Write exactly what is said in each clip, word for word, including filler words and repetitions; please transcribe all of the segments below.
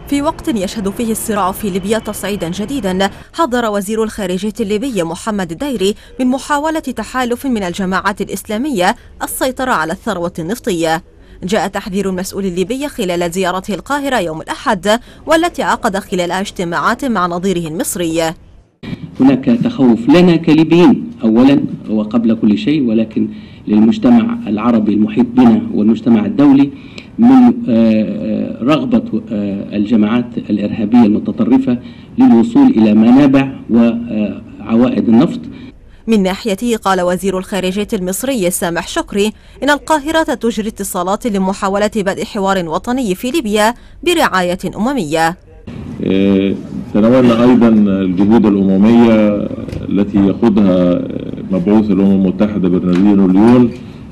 في وقت يشهد فيه الصراع في ليبيا تصعيدا جديدا، حذر وزير الخارجية الليبي محمد الديري من محاولة تحالف من الجماعات الإسلامية السيطرة على الثروة النفطية. جاء تحذير المسؤول الليبي خلال زيارته القاهرة يوم الأحد، والتي عقد خلالها اجتماعات مع نظيره المصري. هناك تخوف لنا كليبيين أولا وقبل كل شيء، ولكن للمجتمع العربي المحيط بنا والمجتمع الدولي من رغبة الجماعات الإرهابية المتطرفة للوصول إلى منابع وعوائد النفط. من ناحيته قال وزير الخارجية المصري سامح شكري إن القاهرة تجري اتصالات لمحاولة بدء حوار وطني في ليبيا برعاية أممية. تناولنا أيضا الجهود الأممية التي يقودها مبعوث الأمم المتحدة برناردينو ليون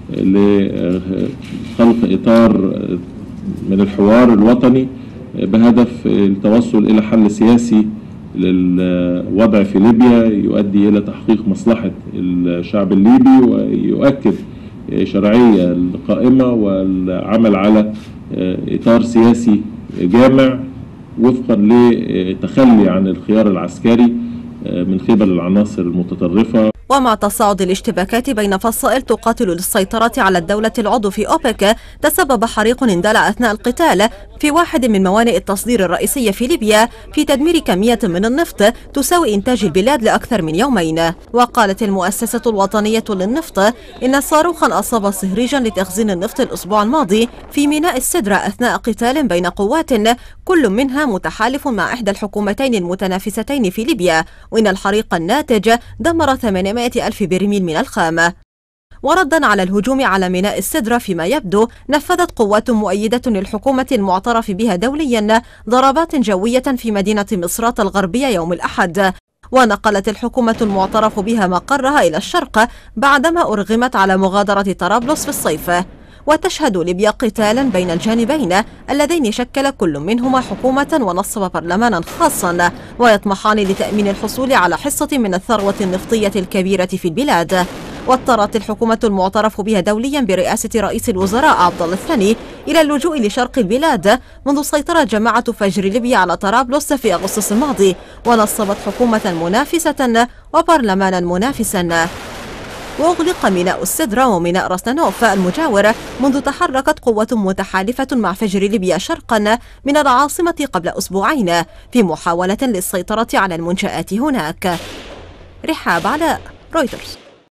لخلق إطار من الحوار الوطني بهدف التوصل إلى حل سياسي للوضع في ليبيا يؤدي إلى تحقيق مصلحة الشعب الليبي ويؤكد شرعية القائمة والعمل على إطار سياسي جامع وفقا لتخلي عن الخيار العسكري من قبل العناصر المتطرفة. ومع تصاعد الاشتباكات بين فصائل تقاتل للسيطرة على الدولة العضو في أوبك، تسبب حريق اندلع أثناء القتال في واحد من موانئ التصدير الرئيسية في ليبيا في تدمير كمية من النفط تساوي إنتاج البلاد لأكثر من يومين. وقالت المؤسسة الوطنية للنفط إن صاروخا أصاب صهريجا لتخزين النفط الأسبوع الماضي في ميناء السدرة أثناء قتال بين قوات كل منها متحالف مع إحدى الحكومتين المتنافستين في ليبيا، وإن الحريق الناتج دمر ثمانمائة ألف برميل من الخام. وردا على الهجوم على ميناء السدرة فيما يبدو، نفذت قوات مؤيدة للحكومة المعترف بها دوليا ضربات جوية في مدينة مصرات الغربية يوم الأحد، ونقلت الحكومة المعترف بها مقرها إلى الشرق بعدما أرغمت على مغادرة طرابلس في الصيف. وتشهد ليبيا قتالا بين الجانبين اللذين شكل كل منهما حكومة ونصب برلمانا خاصا ويطمحان لتأمين الحصول على حصة من الثروة النفطية الكبيرة في البلاد. واضطرت الحكومة المعترف بها دوليا برئاسة رئيس الوزراء عبد الله الثاني إلى اللجوء لشرق البلاد منذ سيطرة جماعة فجر ليبيا على طرابلس في أغسطس الماضي، ونصبت حكومة منافسة وبرلمانا منافسا. وأغلق ميناء السدرة وميناء راسنانوف المجاور منذ تحركت قوة متحالفة مع فجر ليبيا شرقا من العاصمة قبل أسبوعين في محاولة للسيطرة على المنشآت هناك. رحاب علاء، رويترز.